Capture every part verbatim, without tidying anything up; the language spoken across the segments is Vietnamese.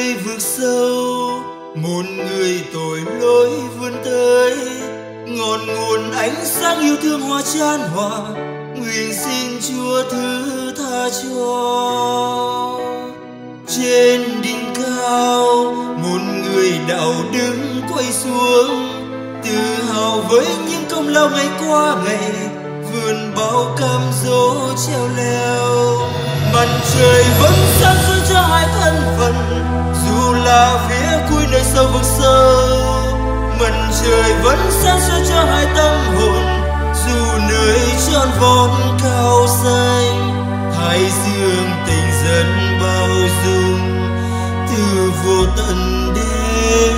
nơi vực sâu, một người tội lỗi vươn tới, ngọn nguồn ánh sáng yêu thương hoa chan hòa, nguyện xin Chúa thứ tha cho. Trên đỉnh cao, một người đạo đức quay xuống, tự hào với những công lao ngày qua ngày, vườn bao cam dỗ treo leo. Mặt trời vẫn sáng soi cho hai thân phận, dù là phía cuối nơi sâu vực sâu. Mặt trời vẫn sáng soi cho hai tâm hồn, dù nơi tròn vón cao xanh. Thái dương tình dân bao dung, từ vô tận đến.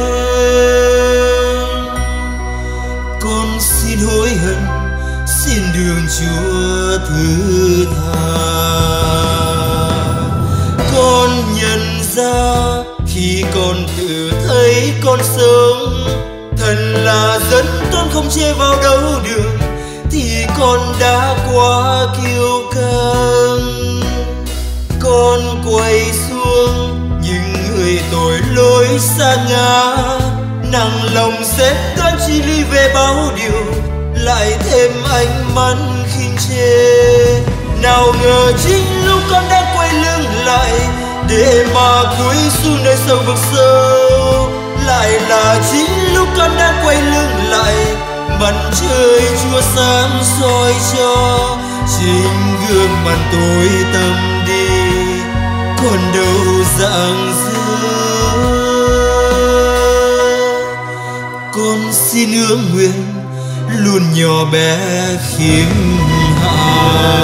Con xin hối hận, xin đường Chúa thứ tha. Con nhận ra khi con tự thấy con sống, thần là dẫn con không chê vào đâu đường, thì con đã quá kiêu căng. Con quay xuống những người tội lỗi sa ngã, nặng lòng xét đoán chi ly về bao điều, lại thêm ánh mắt khinh chê. Nào ngờ chính lúc con đã quay lưng lại, để mà cúi xuống nơi sâu vực sâu, lại là chính lúc con đã quay lưng lại, mặt trời Chúa sáng soi cho. Chính gương mặt tối tăm đi, còn đâu rạng rỡ. Con xin ước nguyện luôn nhỏ bé khiêm hạ.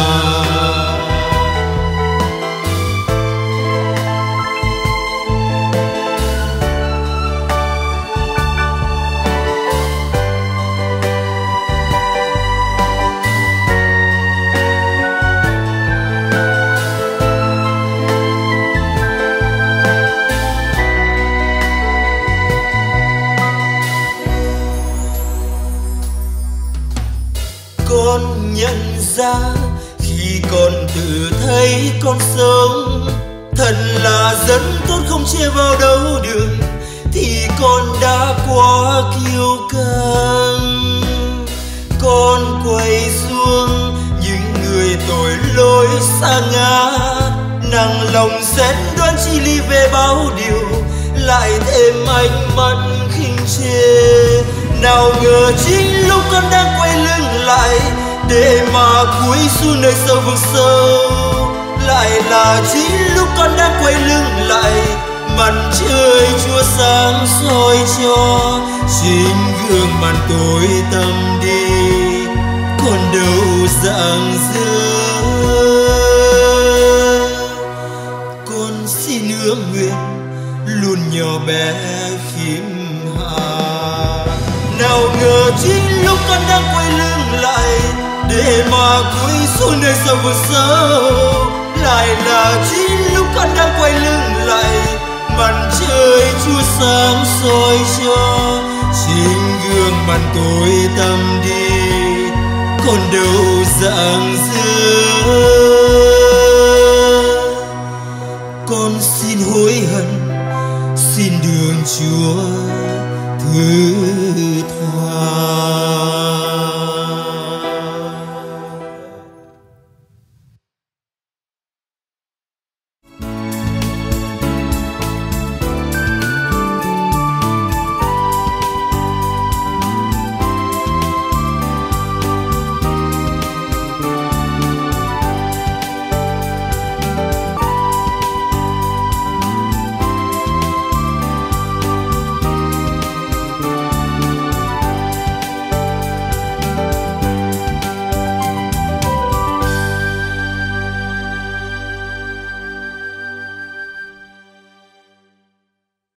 Con nhận ra khi con tự thấy con sống, thần là dẫn tốt không chê vào đâu đường, thì con đã quá kiêu căng. Con quay xuống những người tội lỗi sa ngã, nặng lòng xét đoán chi ly về bao điều, lại thêm ánh mắt khinh chê. Nào ngờ chính lúc con đang quay lưng lại, để mà cúi xuống nơi sâu vực sâu, lại là chính lúc con đang quay lưng lại, mặt trời Chúa sáng soi cho. Chính gương mặt tối tăm đi, còn đâu rạng rỡ. Con xin ước nguyện luôn nhỏ bé khiêm hạ. Nào ngờ chính lúc con đang quay lưng lại, để mà cúi xuống nơi sâu vực sâu, lại là chính lúc con đang quay lưng lại, mặt trời Chúa sáng soi cho. Chính gương mặt tối tăm đi, còn đâu rạng rỡ. Con xin hối hận, xin đường Chúa thứ tha.